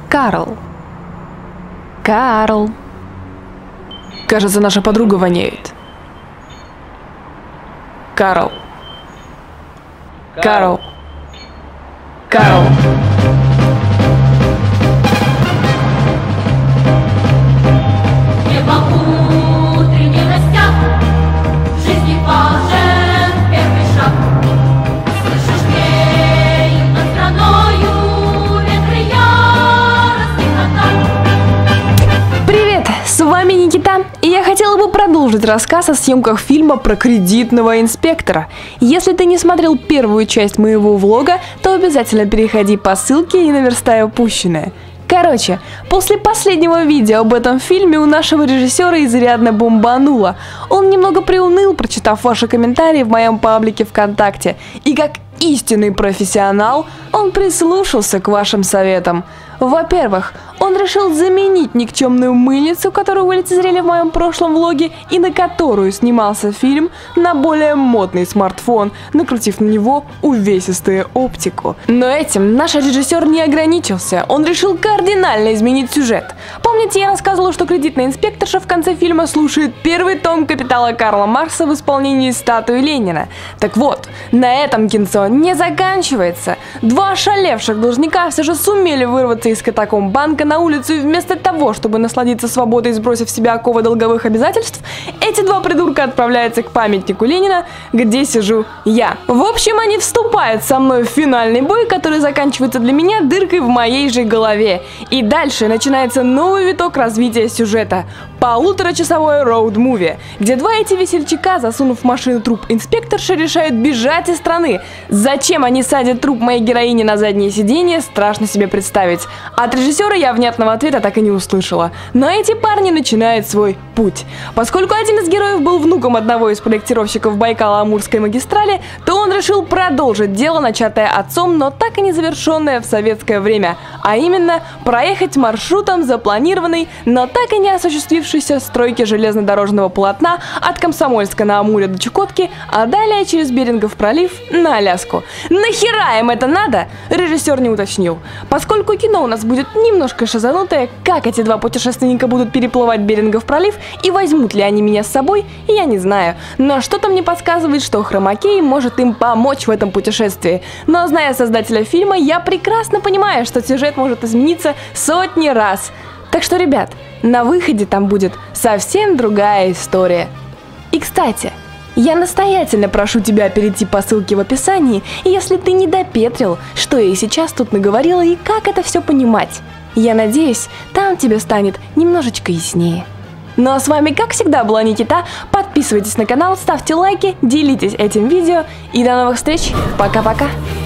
Карл. Карл. Кажется, наша подруга воняет. Карл. Карл. Карл. С вами Никита, и я хотела бы продолжить рассказ о съемках фильма про кредитного инспектора. Если ты не смотрел первую часть моего влога, то обязательно переходи по ссылке и наверстай упущенное. Короче, после последнего видео об этом фильме у нашего режиссера изрядно бомбануло. Он немного приуныл, прочитав ваши комментарии в моем паблике ВКонтакте. И как истинный профессионал, он прислушался к вашим советам. Во-первых, он решил заменить никчемную мыльницу, которую вы лицезрели в моем прошлом влоге и на которую снимался фильм, на более модный смартфон, накрутив на него увесистую оптику. Но этим наш режиссер не ограничился, он решил кардинально изменить сюжет. Помните, я рассказывала, что кредитная инспекторша в конце фильма слушает первый том «Капитала» Карла Маркса в исполнении статуи Ленина? Так вот, на этом кинцо не заканчивается. Два ошалевших должника все же сумели вырваться из катакомб банка на улицу, и вместо того, чтобы насладиться свободой, сбросив с себя оковы долговых обязательств, эти два придурка отправляются к памятнику Ленина, где сижу я. В общем, они вступают со мной в финальный бой, который заканчивается для меня дыркой в моей же голове. И дальше начинается новый виток развития сюжета. Полуторачасовое роуд-муви, где два эти весельчака, засунув в машину труп инспекторши, решают бежать из страны. Зачем они садят труп моей героини на заднее сиденье, страшно себе представить. От режиссера я внятного ответа так и не услышала. Но эти парни начинают свой путь. Поскольку один из героев был внуком одного из проектировщиков Байкало-Амурской магистрали, то он решил продолжить дело, начатое отцом, но так и не завершенное в советское время. А именно, проехать маршрутом запланированной, но так и не осуществившейся стройки железнодорожного полотна от Комсомольска на Амуре до Чукотки, а далее через Берингов пролив на Аляску. Нахера им это надо? Режиссер не уточнил. Поскольку кино у нас будет немножко шазанутое, как эти два путешественника будут переплывать Берингов пролив и возьмут ли они меня с собой, я не знаю. Но что-то мне подсказывает, что хромакей может им помочь в этом путешествии. Но зная создателя фильма, я прекрасно понимаю, что сюжет может измениться сотни раз. Так что, ребят, на выходе там будет совсем другая история. И, кстати, я настоятельно прошу тебя перейти по ссылке в описании, если ты не допетрил, что я и сейчас тут наговорила и как это все понимать. Я надеюсь, там тебе станет немножечко яснее. Ну а с вами, как всегда, была Никита. Подписывайтесь на канал, ставьте лайки, делитесь этим видео и до новых встреч. Пока-пока.